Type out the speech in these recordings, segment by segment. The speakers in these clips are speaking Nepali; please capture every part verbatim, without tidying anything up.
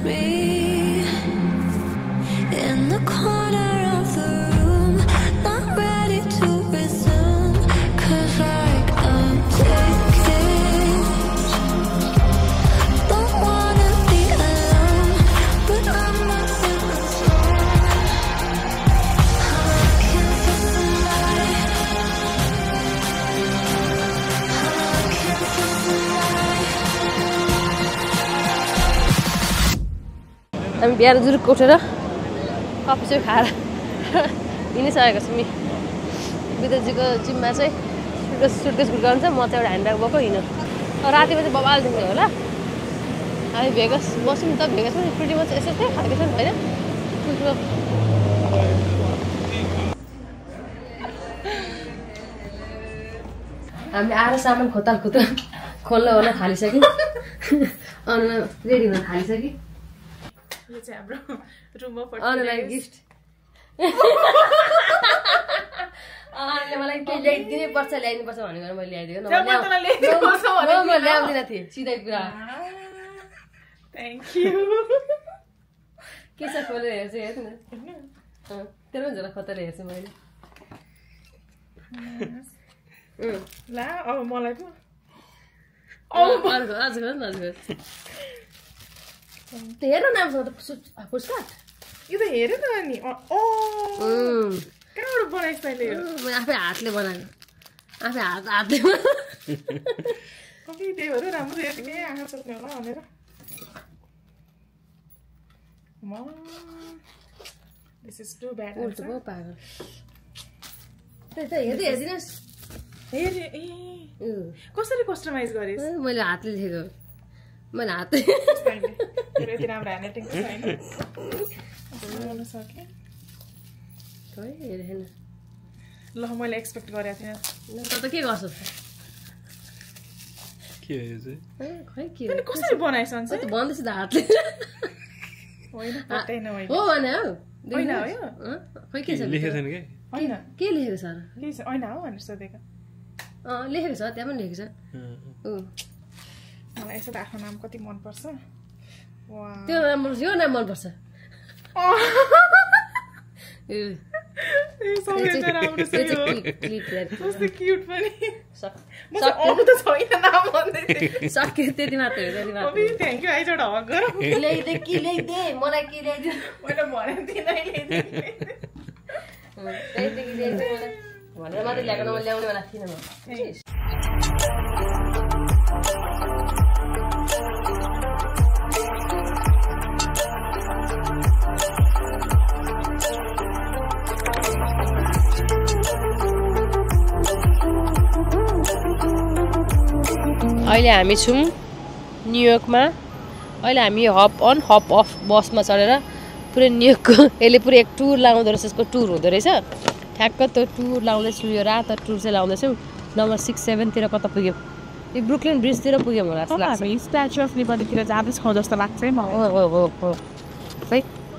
me in the corner of the room, not ready to resume, 'cause like I'm taking, don't wanna be alone, but I'm not in the zone. I can feel the light, I can feel the light. हामी बिहान जुरुक्क उठेर कफी चाहिँ खाएर हिँडिसकेको छौँ। विद्युतजीको जिममा चाहिँ सुटकेस सुटकेस गुड्काउनु छ, म चाहिँ एउटा ह्यान्डब्याग बोको हिँड्नु। रातिमा चाहिँ बबाल देख्यो होला। हामी भेगस बस्यौँ नि त, भेगसमा प्रिटी मच यसो त्यही खालको छ नि होइन। हामीले आएर सामान खोताल खोता खोल्न ओर्न थालिसक्यौँ, अन्न रेडी हुन थालिसक्यो। यो चाहिँ हाम्रो रुममा अनलाई गिफ्ट अनले मलाई केही ल्याइदिनै पर्छ ल्याइदिनु पर्छ भनेर मैले ल्याइदिएको न, म ल्याउँदिनँ थिएँ सिधै कुरा। Thank you. के छ खोलेर हेर्छु हेर्नु न, तेरो झोला खोतेर हेर्छु मैले। ला अब मलाई पो अर्को आज गर्नु न, हजुर हेर नामसँग त पुस्ता यो त हेरे त नि। ओ कहाँबाट बनाइस् तैँले? म आफै हातले बनाएको, आफै हात हातले कति त्यही भएर राम्रो हेर्ने आँखा सोध्ने होला भनेर। This is too bad. उल्टो पो पागल त्यही त हेर्दै हेरिदिनुहोस्। हेरे ए कसरी कस्टमाइज गरेस्? मैले हातले लेखेको, मैले हातले यति राम्रो ह्यान्डराइटिङ छैन गर्न सकेँ। हेरेन ल मैले एक्सपेक्ट गरेको थिएन। त त के गर्छौ के हो चाहिँ खै के तैँले कसरी बनाइस् अन्त? त भन्दैछु त हातले होइन पत्तैन होइन हो भने हौ होइन हो यो खै के छ लेखेको छैन के होइन के लेखेको छ के छ होइन हो भनेर सोधेको। अँ लेखेको छ, त्यहाँ पनि लेखेको छ। मलाई यसो त आफ्नो नाम कति मनपर्छ। त्यो नाम यो नाम मनपर्छ। सक्यो त्यति मात्र हो, त्यति मात्र। थ्याङ्क यू आइज एउटा हक गरौँ। ल्याइदे कि ल्याइदे मलाई के ल्याइदियो मैले भनेको थिएँ भनेर मात्रै ल्याएको न, ल्याउने बेला थिइनँ म। अहिले हामी छौँ न्युयोर्कमा। अहिले हामी हप अन हप अफ बसमा चढेर पुरै न्युयोर्कको यसले पुरै एक टुर लाउँदो रहेछ, यसको टुर हुँदो रहेछ। ठ्याक्क त्यो टुर लाउँदैछौँ, यो रातो टुर चाहिँ लाउँदैछौँ। नम्बर सिक्स सेभेनतिर कता पुग्यो, यो ब्रुकलिन ब्रिजतिर पुग्यौँ होला जस्तो लाग्छ। स्ट्याचु अफ लिबर्टीतिर जाँदैछौँ जस्तो लाग्छ है मलाई। हो हो हो है।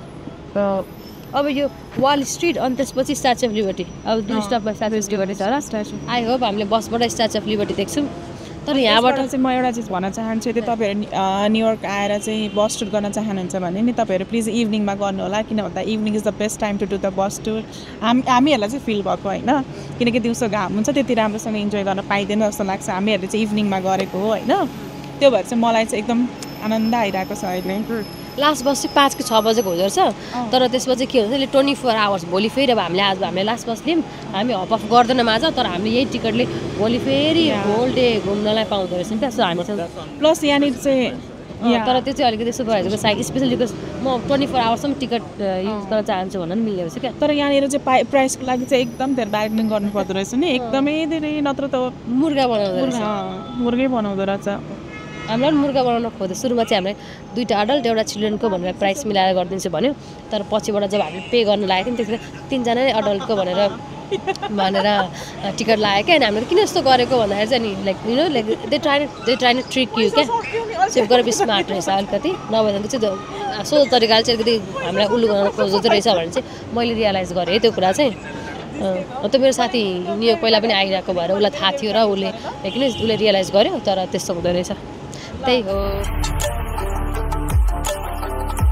अब यो वाल स्ट्रिट अनि त्यसपछि स्ट्याचु अफ लिबर्टी, अब दुई स्टपमा स्ट्याचु अफ लिबर्टी छ होला। स्ट्याचु आई होप हामीले बसबाट स्ट्याचु अफ लिबर्टी देख्छौँ। तर यहाँबाट चाहिँ म एउटा चिज भन्न चाहन्छु, यदि तपाईँहरू न्युयोर्क आएर चाहिँ बस टुर गर्न चाहनुहुन्छ भने नि तपाईँहरू प्लिज इभिनिङमा गर्नु होला, किन भन्दा evening is the best time to do the bus tour. हामी हामीहरूलाई चाहिँ फिल भएको होइन, किनकि दिउँसो घाम हुन्छ त्यति राम्रोसँग इन्जोय गर्न पाइँदैन जस्तो लाग्छ। हामीहरूले चाहिँ इभिनिङमा गरेको हो होइन, त्यो भएर चाहिँ मलाई चाहिँ एकदम आनन्द आइरहेको छ अहिले। लास्ट बस चाहिँ पाँचको छ बजेको हुँदो रहेछ, तर त्यसपछि के हुन्छ अहिले ट्वेन्टी फोर आवर्स भोलि फेरि अब हामीले आज हामीले लास्ट बस लियौँ, हामी हप अफ गर्दैनौँ आज, तर हामीले यही टिकटले भोलि फेरि होल डे घुम्नलाई पाउँदो रहेछ नि त। सो हामी प्लस यहाँनिर चाहिँ तर त्यो चाहिँ अलिकति यसो भइरहेको साइड स्पेसली बिकज म ट्वेन्टी फोर आवर्ससम्म टिकट युज गर्न चाहन्छु भनेर मिल्ने रहेछ क्या। तर यहाँनिर चाहिँ पाइ प्राइसको लागि चाहिँ एकदम धेरै बार्गेनिङ गर्नु पर्दो रहेछ नि, एकदमै धेरै, नत्र त मुर्गा बनाउँदो रहेछ, मुर्गै बनाउँदो रहेछ। हामीलाई पनि मुर्गा बनाउन खोज्यो। सुरुमा चाहिँ हामीलाई दुईवटा अडल्ट एउटा चिल्ड्रेनको भनेर प्राइस मिलाएर गरिदिन्छु भन्यो, तर पछिबाट जब हामीले पे गर्न लागेको थियौँ त्यतिखेर तिनजना नै अडल्टको भनेर भनेर टिकट लागेको क्या। अनि हामीले किन यस्तो गरेको भन्दाखेरि चाहिँ नि like you know like they try they try to trick you क्या, सेभ गरेर स्मार्ट रहेछ अलिकति, नभए भने चाहिँ सोझो तरिकाले चाहिँ अलिकति हामीलाई उल्लु गर्न खोज्दो रहेछ भने चाहिँ मैले रियलाइज गरेँ है त्यो कुरा चाहिँ। त्यो मेरो साथी न्युयोर्क पहिला पनि आइरहेको भएर उसलाई थाहा थियो र उसले किन उसले रियलाइज गर्यो, तर त्यस्तो हुँदो रहेछ। त्यही हो।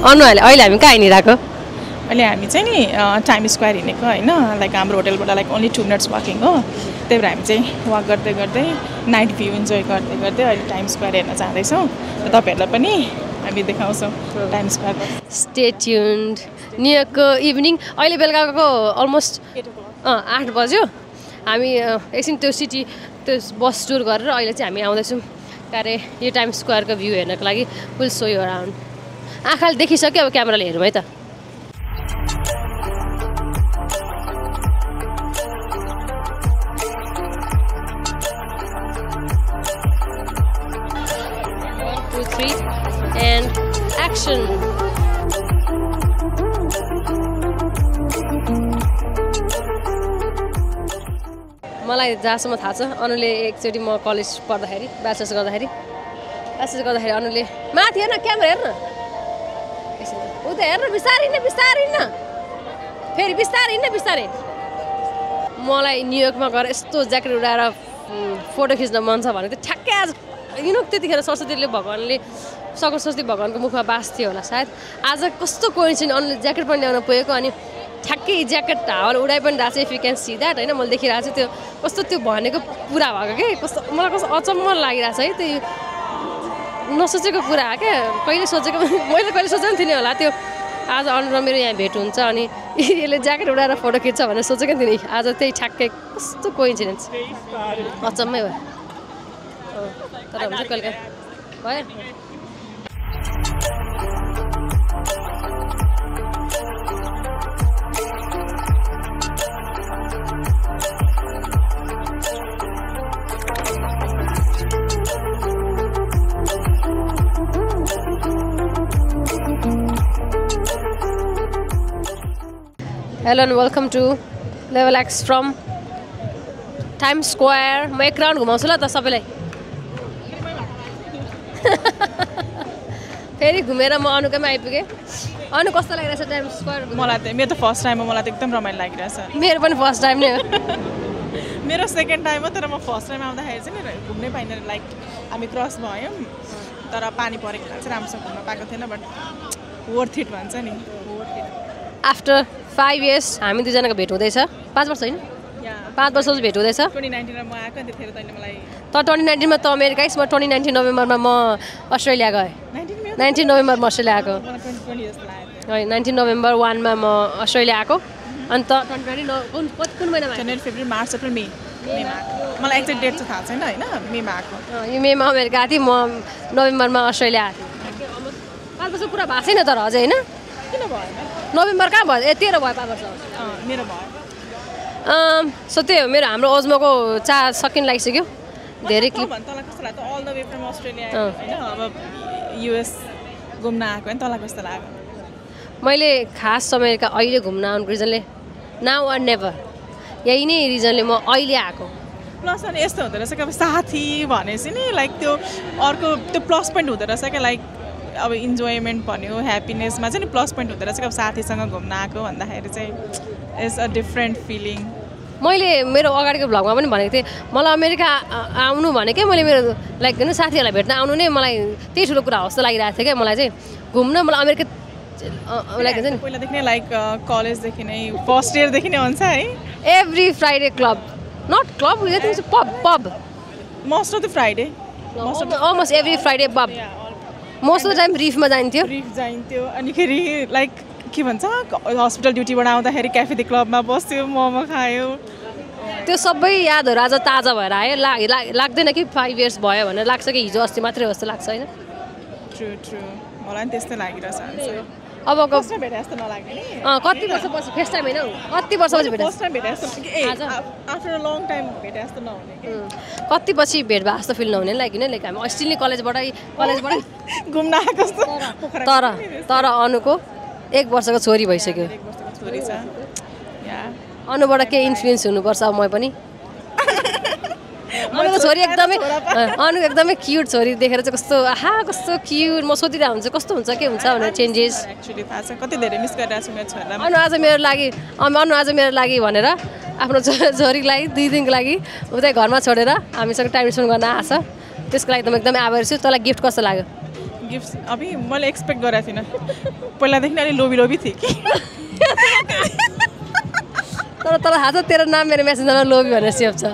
अनु अहिले अहिले हामी कहाँ हिँडिरहेको अहिले हामी चाहिँ नि टाइम स्क्वायर हिँडेको होइन लाइक हाम्रो होटेलबाट like only two minutes walking हो त्यही भएर हामी चाहिँ वाक गर्दै गर्दै नाइट भ्यू इन्जोय गर्दै गर्दै अहिले टाइम स्क्वायर हेर्न जाँदैछौँ र तपाईँहरूलाई पनि हामी देखाउँछौँ टाइम स्क्वायर स्टे ट्युन्ड न्युयोर्कको इभिनिङ अहिले बेलुकाको अलमोस्ट अँ आठ बज्यो हामी एकछिन त्यो सिटी त्यो बस टुर गरेर अहिले चाहिँ हामी आउँदैछौँ क्यारे यो टाइम स्क्वायरको भ्यू हेर्नको लागि विल सो यु अराउन्ड आँखाले देखिसक्यो अब क्यामेराले हेरौँ है त And action. मलाई जहाँसम्म थाहा छ अनुले एकचोटि म कलेज पढ्दाखेरि ब्याचलर्स गर्दाखेरि ब्याचलर्स गर्दाखेरि अनुले माथि हेर्न क्यामेरा हेर्न उता हेर्न बिस्तारै न बिस्तारै न फेरि बिस्तारै न बिस्तारै मलाई न्युयोर्कमा गएर यस्तो ज्याकेट उडाएर फोटो खिच्न मन छ भने चाहिँ ठ्याक्कै आज यु नो त्यतिखेर सरस्वतीले भगवान्ले सरस्वती भगवान्को मुखमा बास थियो होला सायद आज कस्तो कोइन्सिडेन्स अनुले ज्याकेट पनि ल्याउन पुगेको अनि ठ्याक्कै ज्याकेट हावाले उडाइ पनि रहेछ if you can see that होइन मैले देखिरहेको छु त्यो कस्तो त्यो भनेको पुरा भएको के कस्तो मलाई कस्तो अचम्म लागिरहेछ है त्यो नसोचेको कुरा हो क्या कहिले सोचेको मैले कहिले सोचेको पनि थिइनँ होला त्यो आज अनु र मेरो यहाँ भेट हुन्छ अनि यसले ज्याकेट उडाएर फोटो खिच्छ भनेर सोचेको थिइनँ आज त्यही ठ्याक्कै कस्तो कोइन्सिडेन्स अचम्मै भयो तर हुन्छ कहिले भयो Hello and welcome to Level X from Times Square. म एक राउन्ड घुमाउँछु ल त सबैलाई फेरि घुमेर म अनुकैमा आइपुगेँ अनु कस्तो लागिरहेछ टाइम स्क्वायर मलाई त मेरो त फर्स्ट टाइम हो मलाई त एकदम रमाइलो लागिरहेछ मेरो पनि फर्स्ट टाइम नै हो मेरो सेकेन्ड टाइम हो तर म फर्स्ट टाइम आउँदाखेरि चाहिँ नि घुम्नै पाइनँ लाइक हामी क्रस भयौँ तर पानी परेको चाहिँ राम्रोसँग घुम्न पाएको थिएन बट वर्थ इट भन्छ नि worth it after five years हामी दुईजनाको भेट हुँदैछ पाँच वर्ष होइन पाँच वर्षपछि भेट हुँदैछ ट्वेन्टी नाइन्टिनमा म आएको त्यतिखेर तैँले मलाई त ट्वेन्टी नाइन्टिनमा त अमेरिका आइस म ट्वेन्टी नाइन्टिन नोभेम्बरमा म अस्ट्रेलिया गएँ नाइन्टिन नोभेम्बरमा अस्ट्रेलिया आएको है नाइन्टिन नोभेम्बर वानमा म अस्ट्रेलिया आएको अनि त ट्वेन्टी नाइन्टिन कुन कुन महिनामा जनवरी फेब्रुअरी मार्च एप्रिल मे मेमा आएको मलाई एक्ज्याक्ट डेट चाहिँ थाहा छैन होइन मेमा आएको यो मेमा अमेरिका आएको थिएँ म नोभेम्बरमा अस्ट्रेलिया आएको थिएँ पाँच वर्ष पुरा भएको छैन तर अझै होइन किन भयो नोभेम्बर कहाँ भयो ए तेह्र भयो पाँच वर्ष मेरो भयो सो त्यही हो मेरो हाम्रो ओजमोको चा सकिन लागिसक्यो धेरै क्लिप तँलाई कस्तो लाग्यो all the way from Australia होइन अब युएस घुम्न आएको होइन तँलाई कस्तो लाग्यो मैले खास अमेरिका अहिले घुम्न आउनुको रिजनले नाउ अर नेभर यही नै रिजनले म अहिले आएको प्लस अनि यस्तो हुँदो रहेछ कि अब साथी भनेपछि नि लाइक त्यो अर्को त्यो प्लस पोइन्ट हुँदो रहेछ क्या लाइक अब इन्जोयमेन्ट भन्यो ह्याप्पिनेसमा चाहिँ नि प्लस पोइन्ट हुँदो रहेछ कि अब साथीसँग घुम्न आएको भन्दाखेरि चाहिँ इट्स अ डिफ्रेन्ट फिलिङ मैले मेरो अगाडिको भ्लगमा पनि भनेको थिएँ मलाई अमेरिका आउनु भनेकै मैले मेरो लाइक होइन साथीहरूलाई भेट्न आउनु नै मलाई त्यही ठुलो कुरा हो जस्तो लागिरहेको थियो क्या मलाई चाहिँ घुम्न मलाई अमेरिका लाइक हुन्छ नि पहिलादेखि नै लाइक कलेजदेखि नै फर्स्ट इयरदेखि नै हुन्छ है every Friday club not club pub pub most of the Friday almost every Friday pub most of the time रिफमा जान्थ्यो रिफ जान्थ्यो अनिखेरि लाइक के भन्छ हस्पिटल ड्युटीबाट आउँदाखेरि क्याफे द क्लबमा बस्यो मोमो खायो त्यो सबै यादहरू आज ताजा भएर आयो लाग्दैन कि फाइभ इयर्स भयो भनेर लाग्छ कि हिजो अस्ति मात्रै हो जस्तो लाग्छ होइन ट्रु ट्रु मलाई पनि त्यस्तै लागिरहेछ अब भेटे जस्तो नलाग्ने नि कति वर्षपछि फर्स्ट टाइम होइन कति वर्षपछि भेटे फर्स्ट टाइम भेटे जस्तो आफ्टर अ लङ टाइम भेटे जस्तो नहुने कति पछि भेट भए जस्तो फिल नहुने लाइक होइन लाइक हामी अस्ति नै कलेजबाट कलेजबाट घुम्न आएको जस्तो तर तर अनुको एक वर्षको छोरी भइसक्यो एक वर्षको छोरी छ या अनुबाट केही इन्फ्लुएन्स हुनुपर्छ अब म पनि अनुको छोरी एकदमै अनु एकदमै क्युट छोरी देखेर चाहिँ कस्तो आहा कस्तो क्युट म सोधिरहेको हुन्छ कस्तो हुन्छ के हुन्छ भनेर चेन्जेस एक्चुअली थाहा छ कति धेरै मिस गरिरहेको छु मेरो छोरालाई अनु आज मेरो लागि अनु आज मेरो लागि भनेर आफ्नो छोरीको लागि दुई दिनको लागि उतै घरमा छोडेर हामीसँग टाइम स्पेन्ड गर्न आएको छ त्यसको लागि त म एकदमै आभारी छु तँलाई गिफ्ट कस्तो लाग्यो गिफ्ट अभी मैले एक्सपेक्ट गरेको थिइनँ पहिलादेखि अलि लोभी लोभी थिएँ कि तर तर थाहा छ तेरो नाम मेरो मेसेन्जरमा लोभी भनेर सेभ छ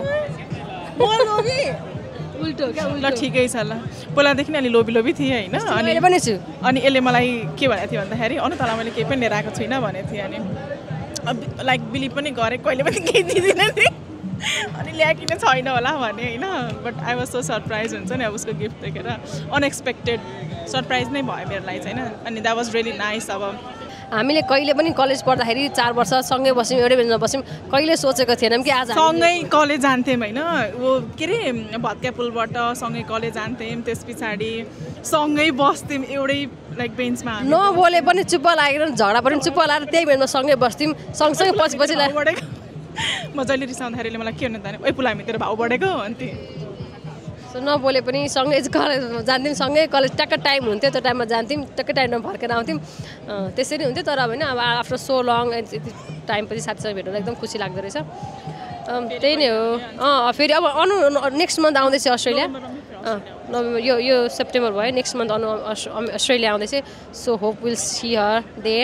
उल्टो क्या ल ठिकै छ ल पहिलादेखि अलि लोभी लोभी थिएँ होइन अनि मैले पनि छु अनि यसले मलाई के भनेको थियो भन्दाखेरि अनु तँलाई मैले केही पनि लिएर आएको छुइनँ भनेको थिएँ अनि लाइक बिलिभ पनि गरेँ कहिले पनि केही दिँदिनँ थिएँ अनि ल्याकिन छैन होला भने होइन but I was so surprise हुन्छ नि अब उसको गिफ्ट देखेर अनएक्सपेक्टेड सरप्राइज नै भयो मेरो लागि चाहिँ होइन अनि द्याट वाज रियली नाइस अब हामीले कहिले पनि कलेज पढ्दाखेरि चार वर्ष सँगै बस्यौँ एउटै बेन्चमा बस्यौँ कहिले सोचेको थिएनौँ कि आज सँगै कलेज जान्थ्यौँ होइन वो के अरे भत्किया पुलबाट सँगै कलेज जान्थ्यौँ त्यस पछाडि सँगै बस्थ्यौँ एउटै लाइक बेन्चमा नबोले पनि चुप्प लागेर झगडा पनि चुप्प लागेर त्यही बेन्चमा सँगै बस्थ्यौँ सँगसँगै पछि पछि बढेको मजाले रिसाउँदाखेरि मलाई के भन्नु त ओइ पुलामी तेरो भाउ बढेको अन्ति सो नबोले पनि सँगै कलेज जान्थ्यौँ सँगै कलेज टक्क टाइम हुन्थ्यो त्यो टाइममा जान्थ्यौँ टक्कै टाइममा फर्केर आउँथ्यौँ त्यसरी हुन्थ्यो तर होइन अब आफ्टर सो लङ यति टाइमपछि साथीसँग भेट्नु एकदम खुसी लाग्दो रहेछ त्यही नै हो अँ फेरि अब अनु नेक्स्ट मन्थ आउँदैछ अस्ट्रेलिया नोभेम्बर यो यो सेप्टेम्बर भयो नेक्स्ट मन्थ अनु अस्ट्रेलिया आउँदैछ so hope will see her there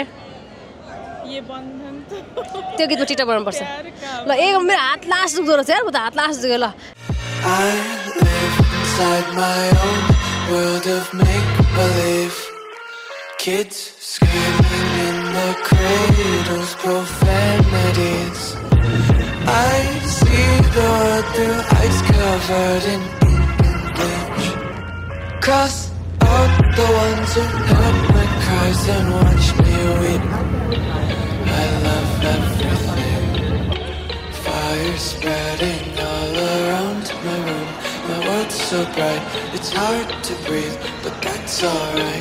त्यो गीतमा टिटा बनाउनुपर्छ ल ए मेरो हात लास्ट दुख्दो रहेछ यार म त हात लास्ट दुख्यो ल I live inside my own world of make-believe. Kids screaming in the cradles, profanities. I see the world through ice covered in ink and bleach. Cross out the ones who heard my cries and watch me weep. I love everything. Fire spreading all around my room. My world's so bright, it's hard to breathe, but that's alright.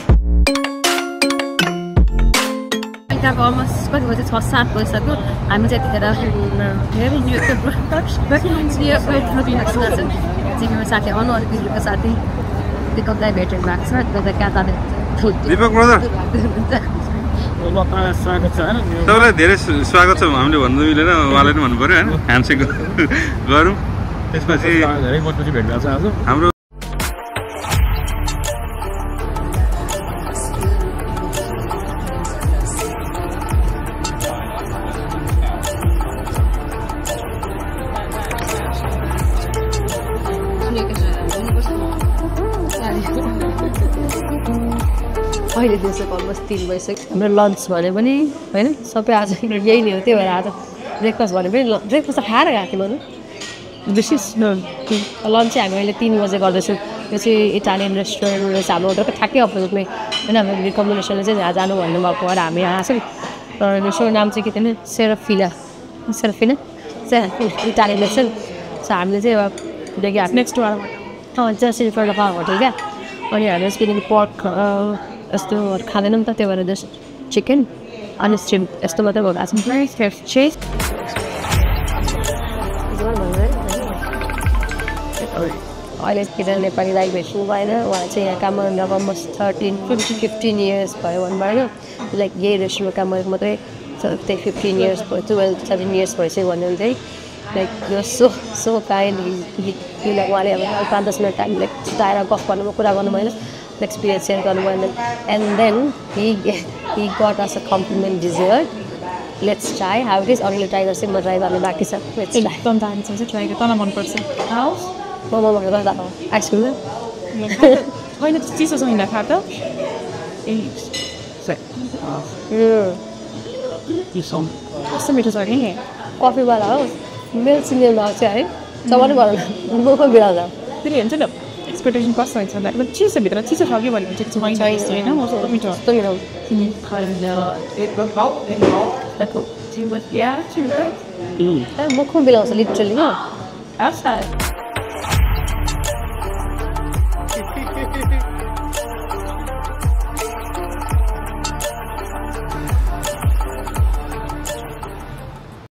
बेलुकाको अलमोस्ट कति बजी छ सात बजिसक्यो हामी चाहिँ यतिखेर धेरै जिमीमा साथी अनु अलिक बिजुलीको साथी दिपकलाई भेटेर भएको छ त्यो कहाँ जाने दिपक ब्रदर तपाईँलाई धेरै स्वागत छ हामीले भन्नु मिलेन उहाँलाई पनि भन्नु पऱ्यो होइन ह्यान्डसेक गरौँ त्यसपछि धेरै वर्षपछि भेट भएको छ आज हाम्रो अहिले दिउँसोको अलमोस्ट तिन बजिसक्यो हाम्रो लन्च भने पनि होइन सबै आज यही नै हो त्यही भएर आज ब्रेकफास्ट भने पनि ब्रेकफास्ट त खाएर गएको थियौँ भनौँ विशेष लन्च चाहिँ हामी अहिले तिन बजे गर्दैछौँ यो चाहिँ इटालियन रेस्टुरेन्ट रहेछ हाम्रो होटलको ठ्याक्कै अपोजिटमै होइन हाम्रो रिकमेन्डेसनले चाहिँ यहाँ जानु भन्नुभएको भएर हामी यहाँ आएको छौँ र रेस्टुरेन्ट नाम चाहिँ के थियो भने सेराफिला सेराफिना चाहिँ इटालियन रेस्टुरेन्ट सो हामीले चाहिँ अब देखि नेक्स्ट वार अँ just in front of our hotel क्या अनि हामीले किनकि पर्क यस्तो खाँदैनौँ त त्यही भएर जस्ट चिकन अनि स्ट्रिम यस्तो मात्रै भएको छ अहिले एकजना नेपाली दाइ भेट्नु भएन उहाँ चाहिँ यहाँ काम गर्नु almost thirteen fifty fifteen years भयो भन्नु भएन लाइक यही रेस्टुरेन्टमा काम गरेको मात्रै त्यही फिफ्टिन इयर्स भयो टुवेल्भ सेभेन इयर्स भइसक्यो भन्नुहुन्थ्यो लाइक यो सो सो काइन्ड लाइक उहाँले अब पाँच दस मिनट टाइम लाइक छिटाएर गफ गर्नुमा कुरा गर्नु भएन एक्सपिरियन्स सेयर गर्नुभयो and then he he got us a compliment dessert let's try how it is अरूले ट्राई गर्छ म ट्राई गर्ने बाँकी छ एकदम दामी छ ट्राई गर्दा तँलाई मनपर्छ मोमो भनेर गर्दा आइसक्रिम होइन चिसो छैन खा त ए कस्तो मिठो छ कि कफीवाला हो मेरो सिनियरमा आउँछ है सबैले भन म पनि बिराउँछ फेरि हुन्छ नि एक्सपेक्टेसन कस्तो हुन्छ भन्दा चिसो भित्र चिसो छ कि भन्ने चाहिँ छैन होइन मिठो कस्तो मिलाउँछ म खुब बिलाउँछ लिटरली हो